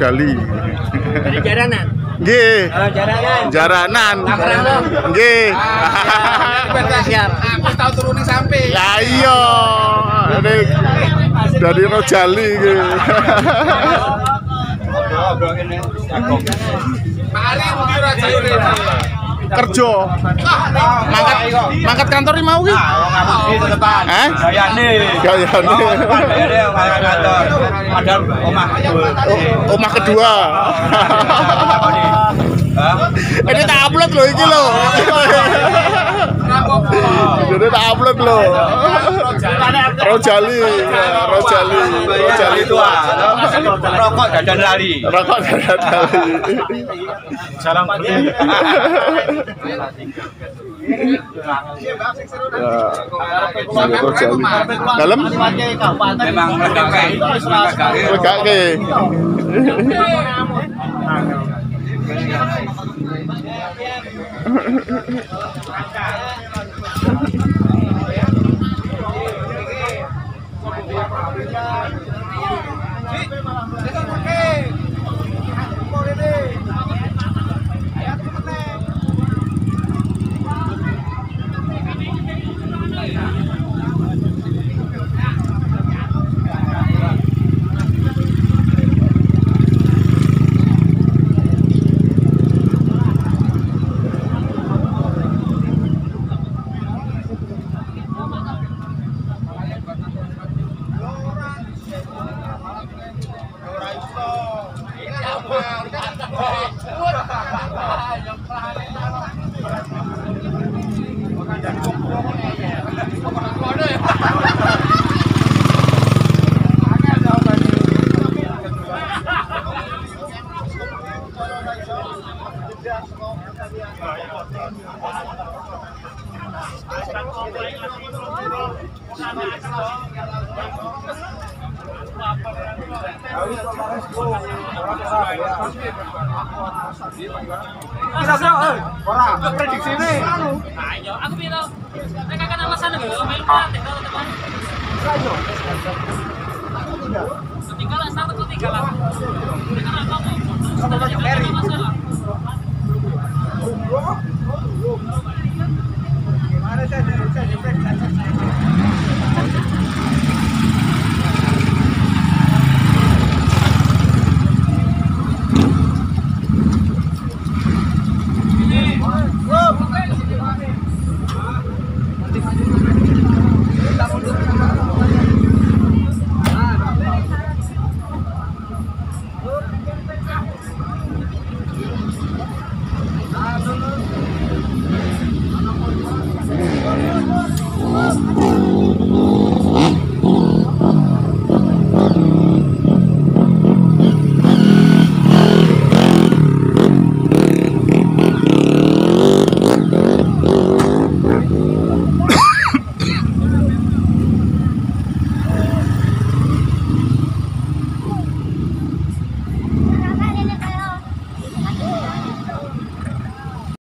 Rojali. Dari jaranan. Nggih. Jaranan. Jaranan. Nggih. Siap. Aku tahu turunin sampai. Lah iya. Dari Rojali iki. Mari di Rojali. Kerja. Mangkat kantor iki mau ki. Hah? Gayane. Gayane. Kantor. Padahal Omah kedua. Ini tak upload loh iki loh. Jadi tak upload loh. Rojali tua. Rokok dadan lali. Rokok dadan lali. Salam putih. Rojali. Dalam? Memang Legake. Prediksi ini. Ayo, aku bilang, mereka kan alasan lho, main kreatif kalau teman. Ketinggalan satu ketinggalan. Mereka apa-apa. Masalah.